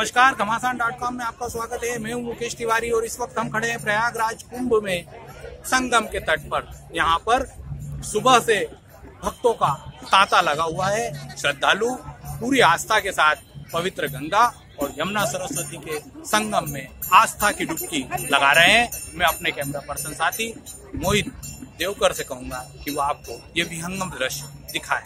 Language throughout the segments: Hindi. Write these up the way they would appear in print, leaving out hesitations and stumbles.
नमस्कार, घमासान.com में आपका स्वागत है। मैं हूं मुकेश तिवारी और इस वक्त हम खड़े हैं प्रयागराज कुंभ में संगम के तट पर। यहाँ पर सुबह से भक्तों का तांता लगा हुआ है। श्रद्धालु पूरी आस्था के साथ पवित्र गंगा और यमुना सरस्वती के संगम में आस्था की डुबकी लगा रहे हैं। मैं अपने कैमरा पर्सन साथी मोहित देवकर से कहूंगा कि वो आपको ये विहंगम दृश्य दिखाए।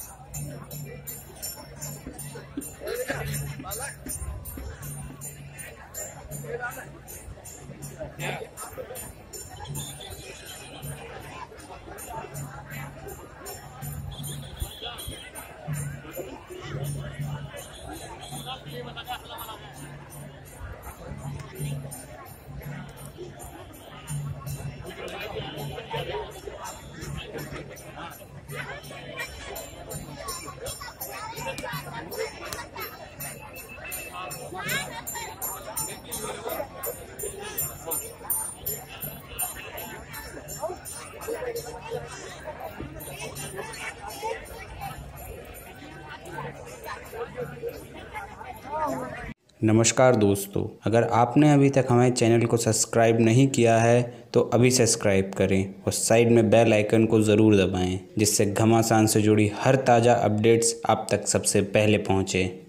नमस्कार दोस्तों, अगर आपने अभी तक हमारे चैनल को सब्सक्राइब नहीं किया है तो अभी सब्सक्राइब करें और साइड में बेल आइकन को ज़रूर दबाएं, जिससे घमासान से जुड़ी हर ताज़ा अपडेट्स आप तक सबसे पहले पहुँचे।